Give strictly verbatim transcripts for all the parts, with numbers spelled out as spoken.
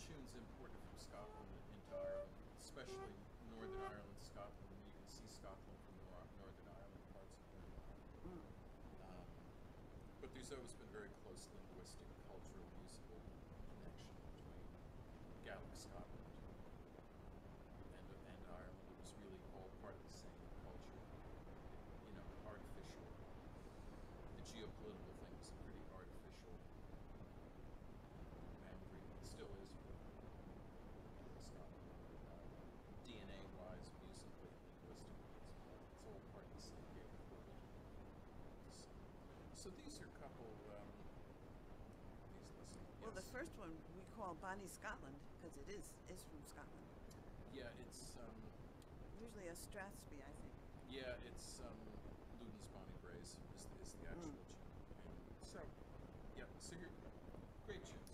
tunes imported from Scotland into Ireland, especially Northern Ireland, Scotland. You can see Scotland from Nor- Northern Ireland, parts of Northern Ireland. Um, but there's always been very close linguistic, cultural, musical connection between Gaelic Scotland and, and Ireland. It was really all part of the same culture. You know, artificial. The geopolitical thing was a pretty artificial boundary. It still is for Scotland. Uh, D N A-wise, musically, linguistically, it's, it's all part of the same Gaelic world. So, so these are a couple. Um, these listen, Well, yes. the first one we call Bonnie Scotland because it is is from Scotland. Yeah, it's um, Usually a Strathspey, I think. yeah, it's um, Loudon's Bonnie Braes is, is the actual Mm. tune. And so, yeah, so you're great tunes.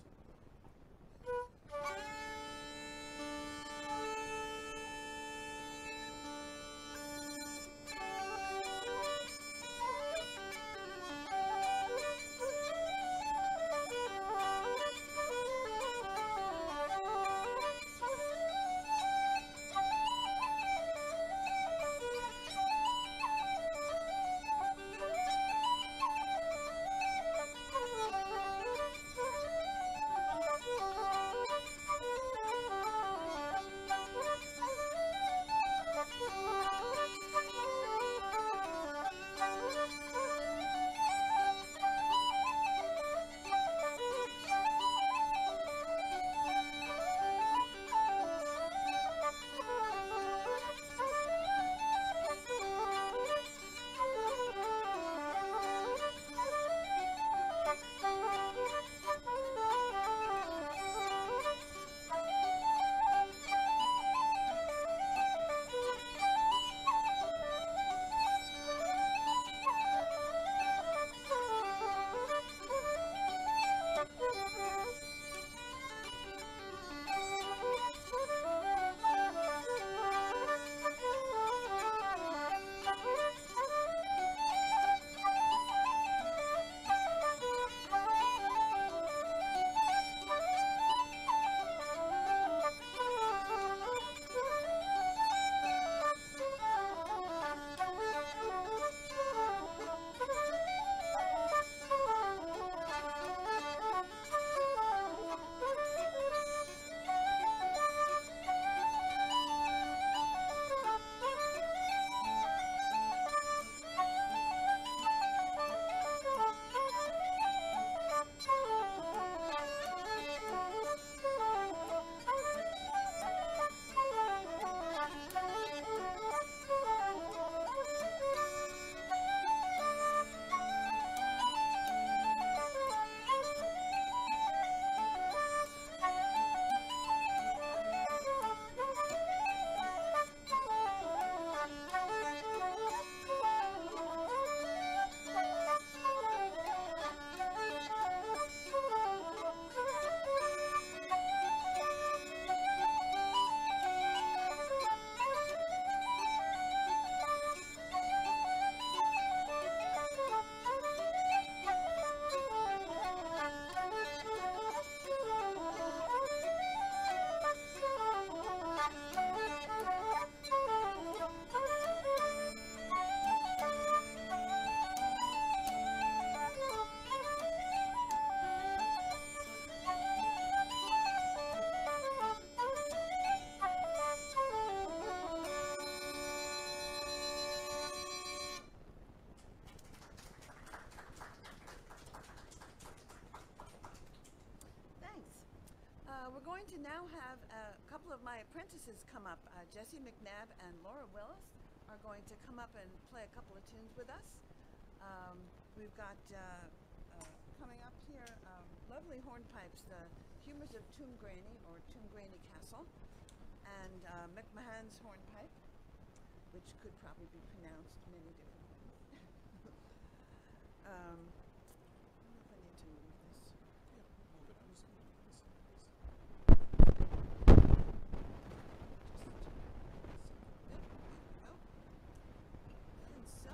We're going to now have a couple of my apprentices come up. Uh, Jessie McNabb and Laura Willis are going to come up and play a couple of tunes with us. Um, we've got uh, uh, coming up here um, lovely hornpipes, the Humours of Toomgraney or Toomgraney Castle, and uh, McMahon's hornpipe, which could probably be pronounced many different ways. um, I don't know if I need to move this. Yeah, move it. I was going to do this. And so,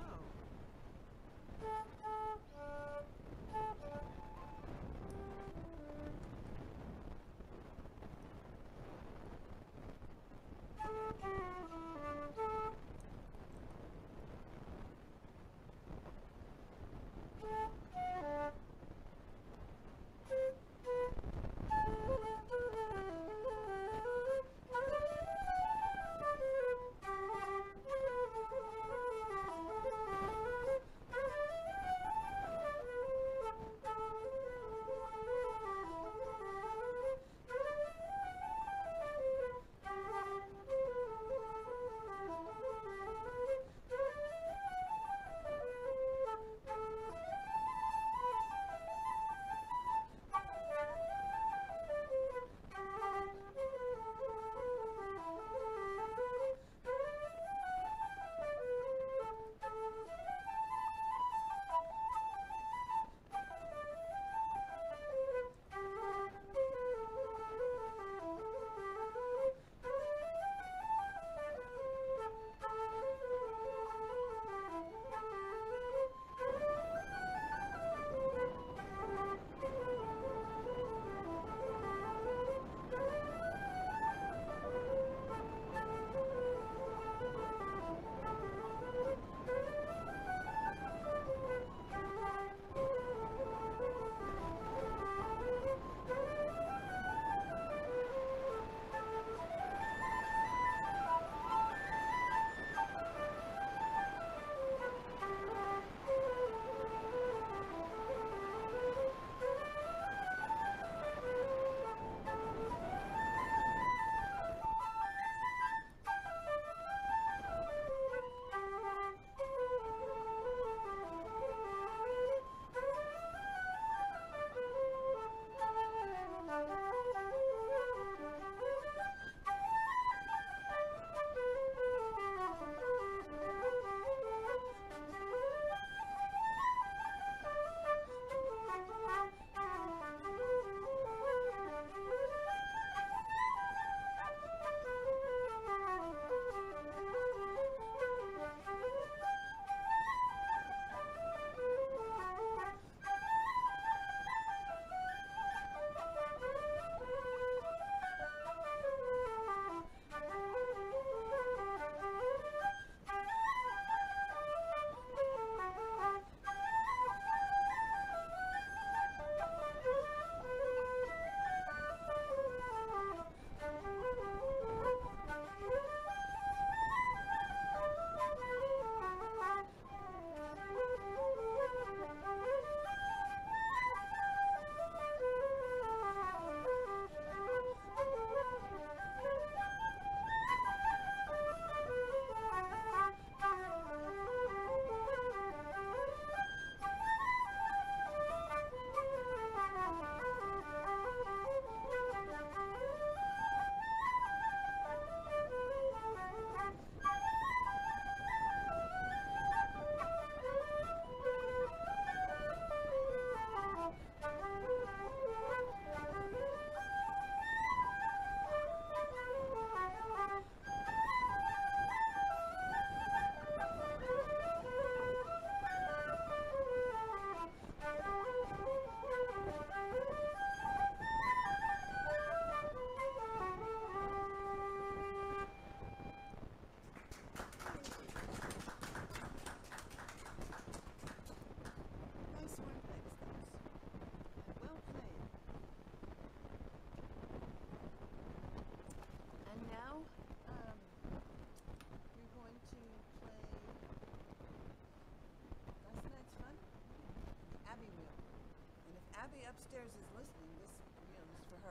Humours is listening, this you know, this is for her.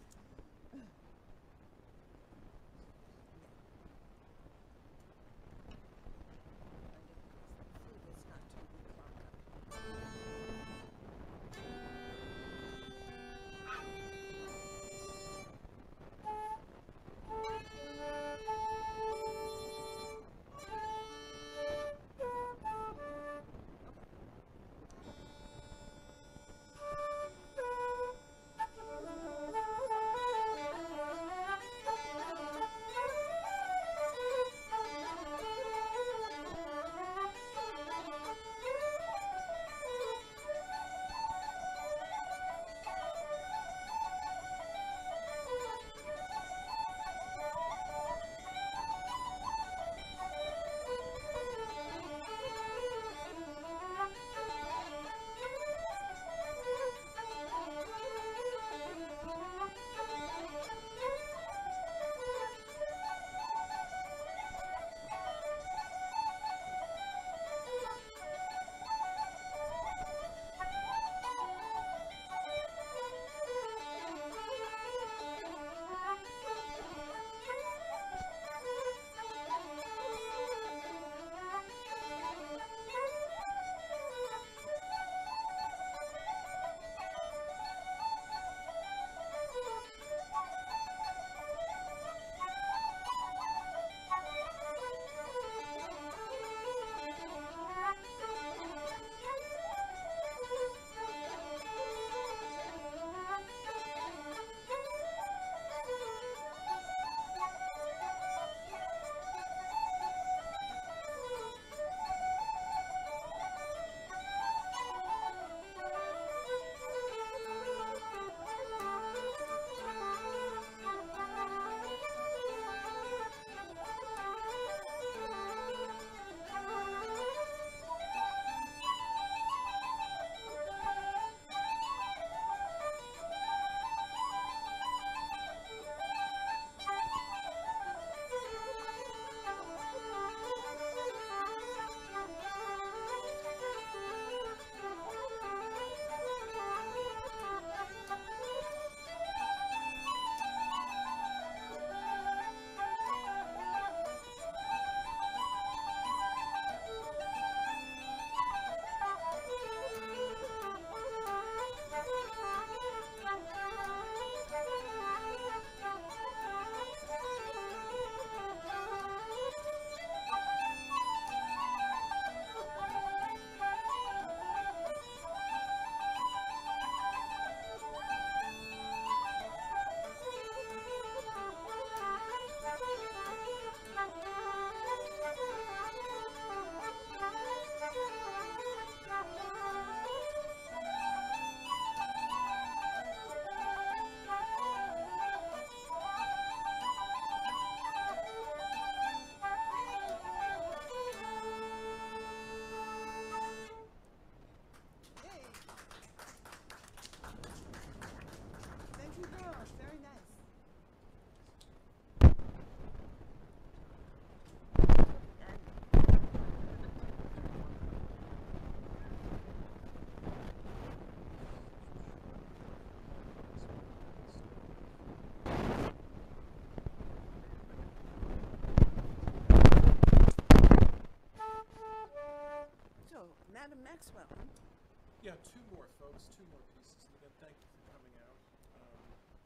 Madam Maxwell. Yeah, two more, folks, two more pieces. And again, thank you for coming out. Um,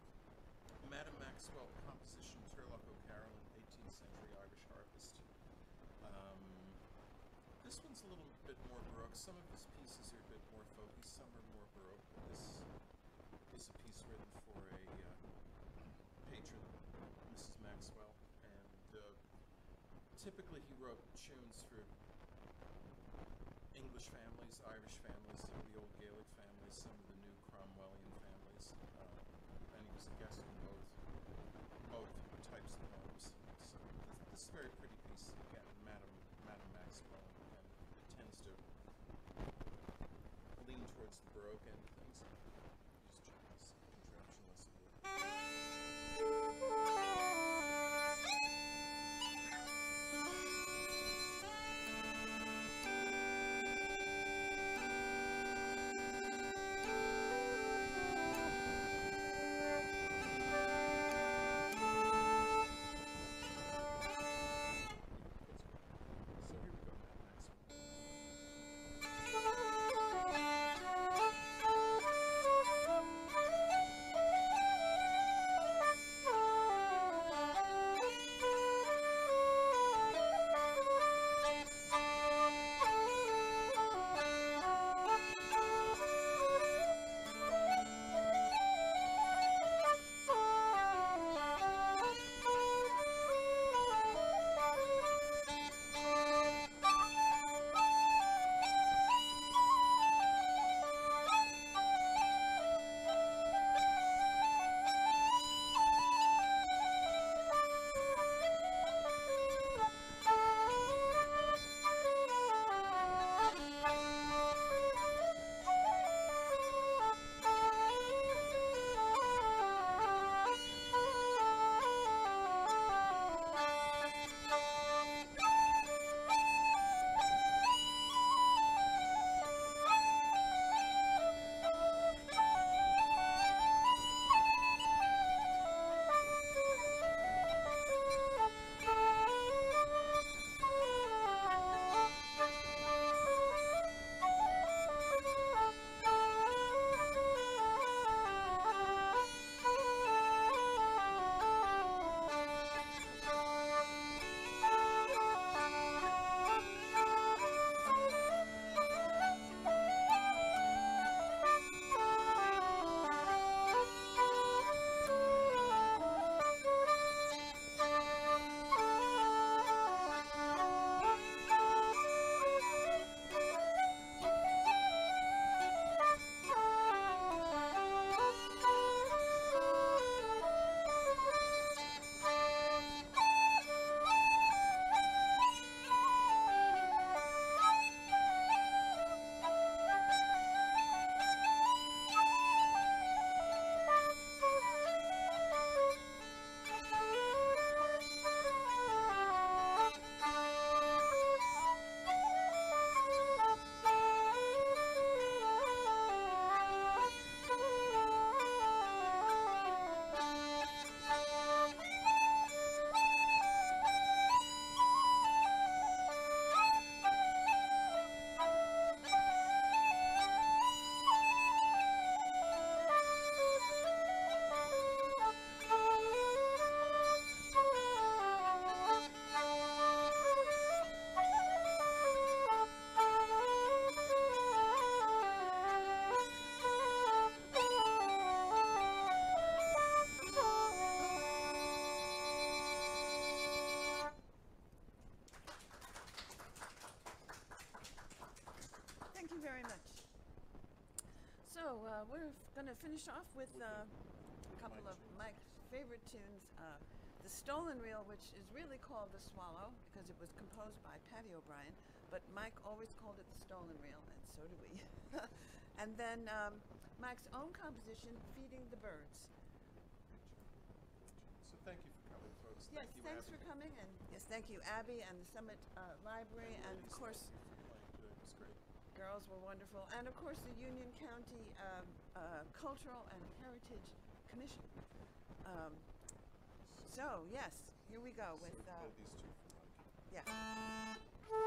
Madam Maxwell composition, Turlough O'Carolan, eighteenth century Irish harpist. Um, this one's a little bit more Baroque. Some of his pieces are a bit more folky, some are more Baroque. But this is a piece written for a uh, patron, Missus Maxwell, and uh, typically he wrote tunes for English families, Irish families, some of the old Gaelic families, some of the new Cromwellian families, uh, and he was a guest in both both types of homes. So this, this is a very pretty piece, again, Madam Madam Maxwell, and it tends to lean towards the Baroque end of things. Just check this contraption list a bit. going to finish off with uh, a couple of Mike's favorite tunes. Uh, the Stolen Reel, which is really called The Swallow because it was composed by Patty O'Brien, but Mike always called it The Stolen Reel, and so do we. And then um, Mike's own composition, Feeding the Birds. So thank you for coming, folks. Yes, thank you, thanks Abby. for coming, and yes, thank you, Abby, and the Summit uh, Library, and of ladies, course, thank you for playing today. It was great. girls were wonderful, and of course the Union County um, uh, Cultural and Heritage Commission. Um, so yes, here we go with So uh, play these two for Mike. yeah.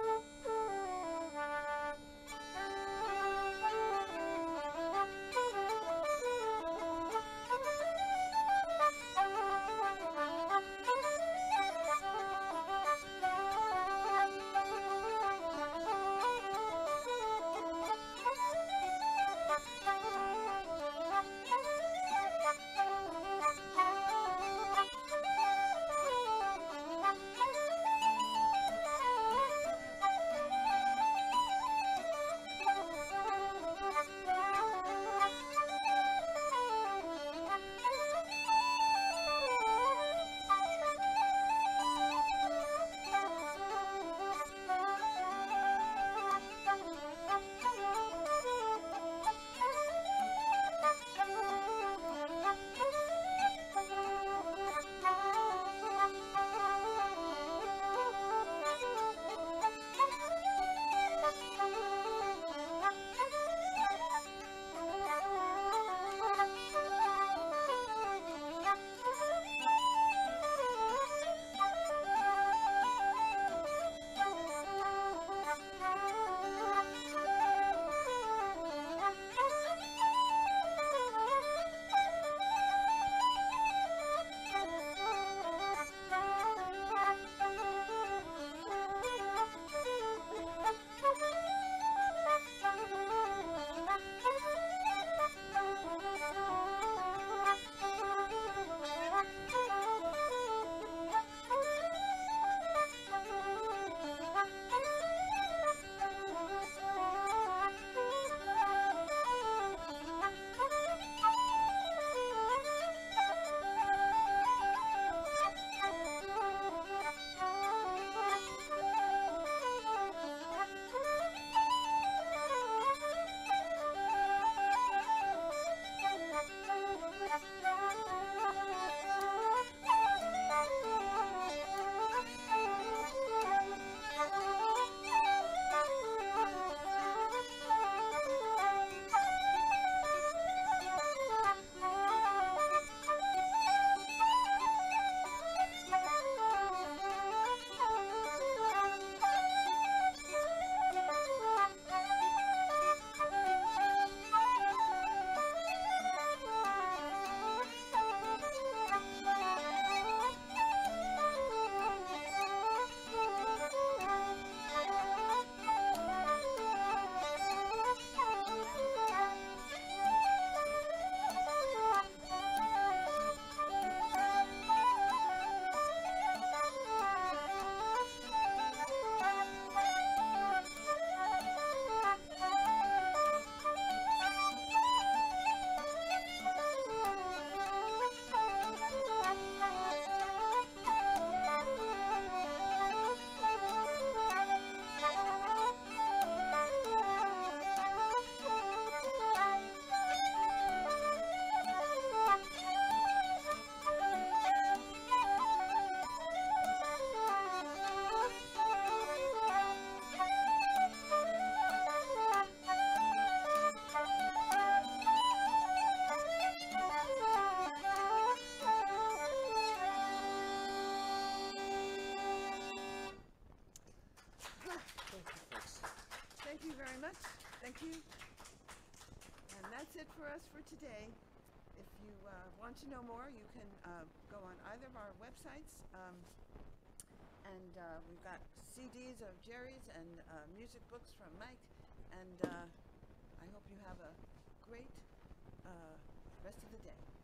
Thank you. And that's it for us for today. If you uh, want to know more, you can uh, go on either of our websites. Um, and uh, we've got C Ds of Jerry's and uh, music books from Mike. And uh, I hope you have a great uh, rest of the day.